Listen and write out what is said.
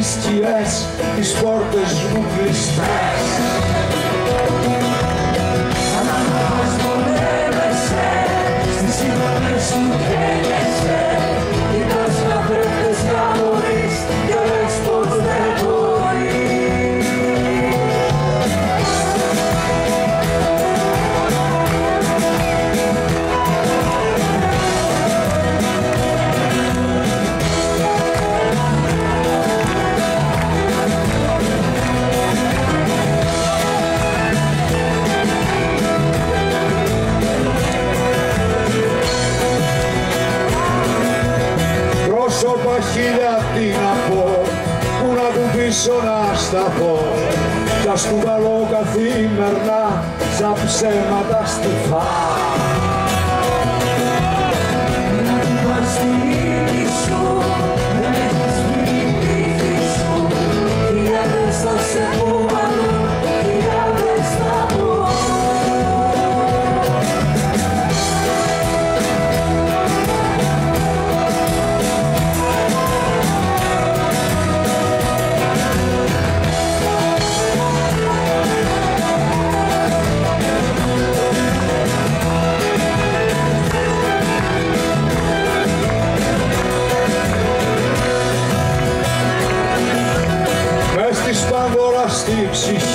τις σκιές, τις πόρτες μου κλειστές. Αναπάς πονέμεσαι, στις σύμπανες σου καίγεσαι, κοιτάς να πέφτες να μπορείς και λες πως δεν μπορείς. Πρόσωπα χίλια τι να πω, που να του πείσω να σταθώ, κι ας του βάλω καθημερινά σαν ψέματα στη να του πας στη μύτη σου, δεν έχεις μύτη σου, χιλιάδες θα σε ποβαλούν, χιλιάδες θα πω. Στη ψυχή